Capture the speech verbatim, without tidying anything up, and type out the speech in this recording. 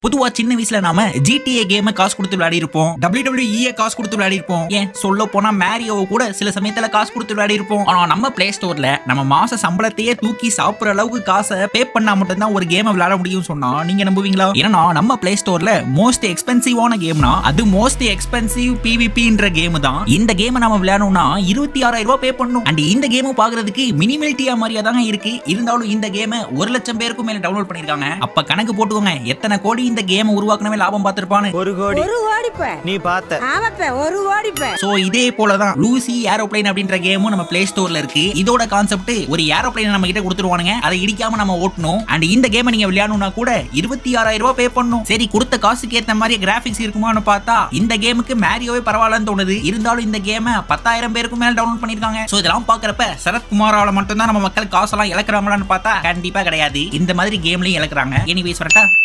பொதுவா சின்ன வயசுல நாம G T A கேம் காசு கொடுத்து விளையாடி இருப்போம், W W E காசு கொடுத்து விளையாடி இருப்போம், ஏன் சொல்ல போனா மேரியோ கூட சில சமயத்துல காசு கொடுத்து விளையாடி இருப்போம். ஆனா நம்ம பிளே ஸ்டோர்ல நம்ம மாச சம்பளத்தையே தூக்கி சாப்பிடுற அளவுக்கு காசை பே பண்ணா மட்டும் தான் ஒரு கேம் விளையாட முடியும் சொன்னா நீங்க நம்புவீங்களா? ஏன்னா நம்ம பிளே ஸ்டோர்ல மோஸ்ட் எக்ஸ்பென்சிவான கேம்னா அது மோஸ்ட் எக்ஸ்பென்சிவ் P V P-ன்ற கேம் தான். இந்த கேம் நாம விளையாடணும்னா இருபத்தி ஆறாயிரம் ரூபாய் பே பண்ணணும். அண்ட் இந்த கேம் பாக்குறதுக்கு மினிமல்டியா மாதிரியா தாங்க இருக்கு. இருந்தாலும் இந்த கேம் ஒரு லட்சம் பேருக்கும் மேல டவுன்லோட் பண்ணிருக்காங்க. அப்ப கணக்கு போட்டுக்கோங்க எத்தனை கோடி இந்த கேம் உருவாக்கனவே லாபம் பார்த்திருப்பானு. ஒரு கோடி ஒரு கோடி பே நீ பார்த்த. ஆமாப்பா ஒரு கோடி பே. சோ இதே போல தான் லூசி ஏரோப்ளேன் அப்படின்ற கேமும் நம்ம பிளே ஸ்டோர்ல இருக்கு. இதோட கான்செப்ட் ஒரு ஏரோப்ளேன் நம்ம கிட்ட கொடுத்துருவானுங்க, அதை இடிக்காம நம்ம ஓட்டணும். அண்ட் இந்த கேம் நீங்க விளையாடணும்னா கூட இருபத்தி ஆறாயிரம் ரூபாய் பே பண்ணணும். சரி கொடுத்த காசுக்கு ஏத்த மாதிரி கிராபிக்ஸ் இருக்குமான்னு பார்த்தா இந்த கேமுக்கு மேரியோவே பரவாயில்லன்னு தோணுது. இருந்தாலும் இந்த கேம பத்தாயிரம் பேருக்கு மேல டவுன்லோட் பண்ணிருக்காங்க. சோ இதெல்லாம் பாக்குறப்ப சரத்குமாரால மட்டும் தான் நம்ம மக்கள் காசெல்லாம் இழக்கிறாங்களான்னு பார்த்தா கண்டிப்பா கிடையாது. இந்த மாதிரி கேம்லயும் இழக்கிறாங்க. எனிவேஸ் வரட்டா.